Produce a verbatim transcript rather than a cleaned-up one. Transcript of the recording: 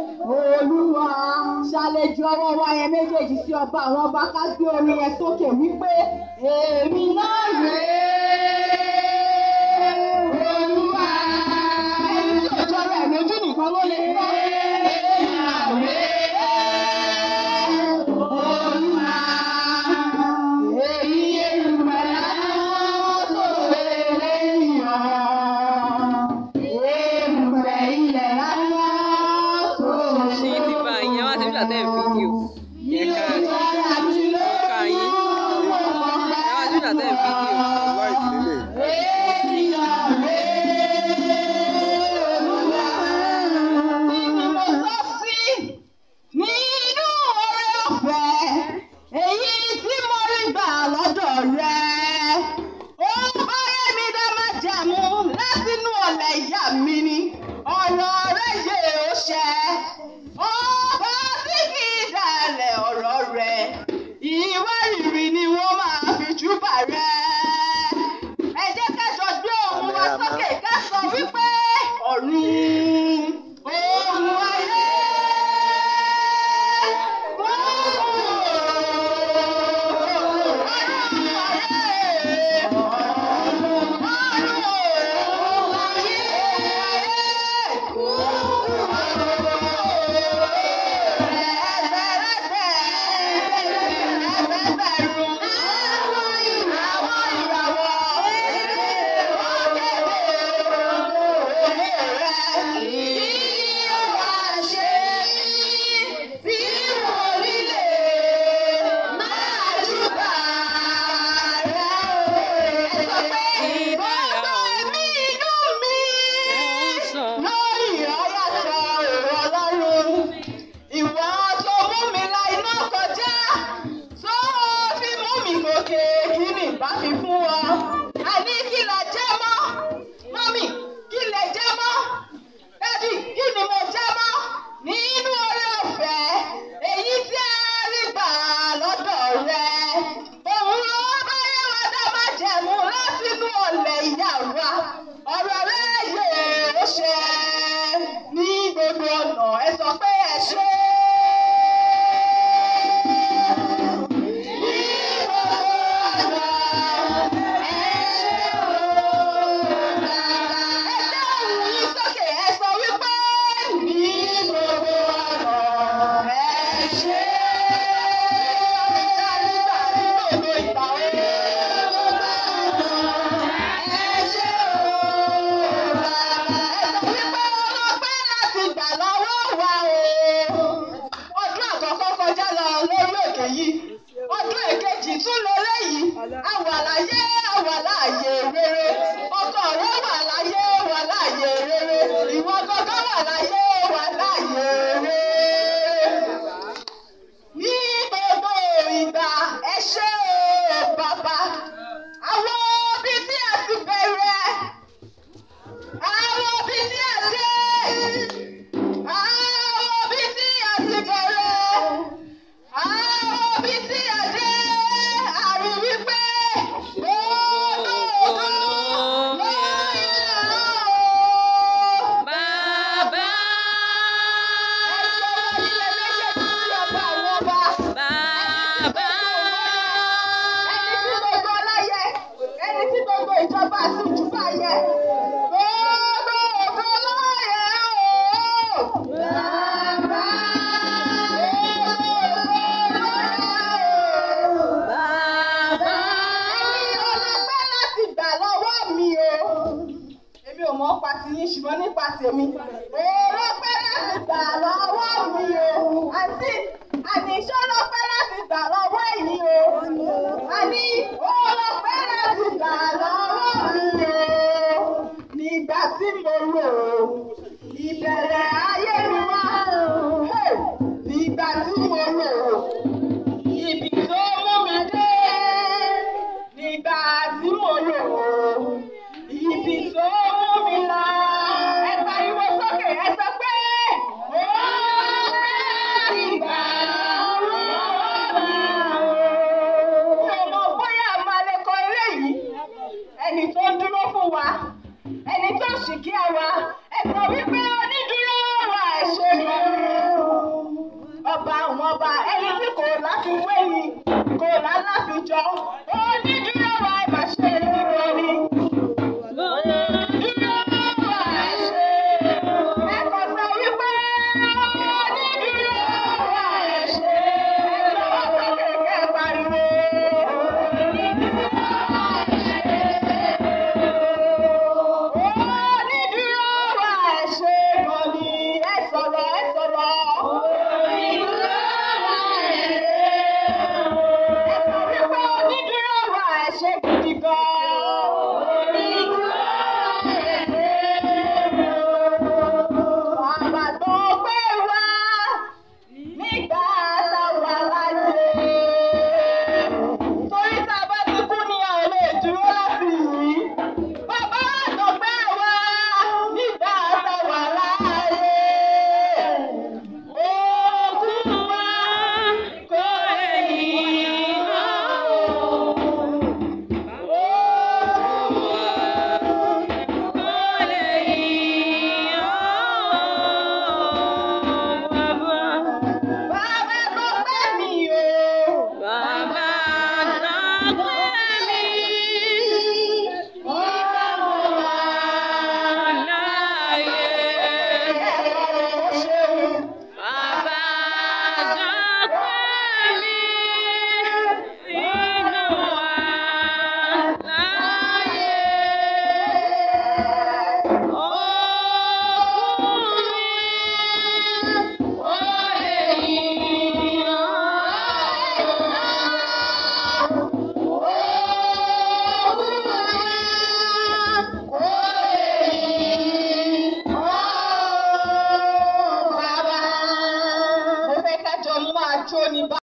Olúwa ṣàlejò ọwọ́ wa yẹn méjèèjì sí ọba àwọn ọba ká gbé orin yẹn sókè wípé èmi náà rèé Olúwa ẹni tí ò jọrọ ẹ̀ lójú nìkan ló lè sọ èmi náà rèé Olúwa èmi èrùpẹ̀ lásán tó lè léèyàn èrùpẹ̀ ilẹ̀ lásán tó lè ní ti bá ìyẹn wá sí ìgbà tẹ́ ẹ̀ fídíò yẹn ká ká yín ìyẹn wá sí ìgbà tẹ́ ẹ̀ fídíò. Ṣùgbọ́n nípa tèmi, èrò pẹ́ láti gbà lọ́wọ́ mi o. Àǹtí, àní ìṣòro pẹ́ láti gbà lọ́wọ́ èyí o. Àní òòrò pẹ́ láti gbà lọ́wọ́ mi o. Nígbà tí mo rò ìbẹ̀rẹ̀ ayé mi wá. Nígbà tí mo rò ibi tó mú mi dé. Nígbà tí mo rò ibi tó mú mi lọ. Ẹ pariwo sọ. ọba àwọn ọba ẹni tí kò láfiwé ni kò láláfijọ́ onídùúró wa ẹ máa ṣe níbo ni. Onídùúró wa ẹ ṣe ẹ kò sọ wípé onídùúró wa ẹ ṣe ẹ lọ́wọ́ sókè kẹ́ pariwo. Onídùúró wa ẹ ṣe onídùúró wa ẹ ṣe gan ni ẹ sọ̀rọ̀ ẹ sọ̀rọ̀. Ṣé gidi gan-an? Bàbá tó gbé wá nígbà tá a wà láyé. Torí tá a bá ti kú ni a ò lè dúró láti yìí. Bàbá tó gbé wá nígbà tá a wà láyé. Òkú wa kò ẹ̀yìn hàn. Máa jó ní bá.